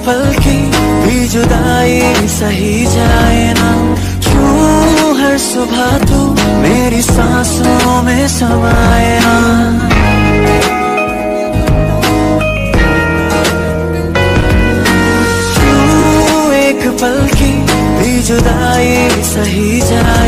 पल की भी जुदाई सही जाए ना, क्यों हर सुबह तू मेरी सांसों में समाए ना। क्यों एक पल की भी जुदाई सही जाए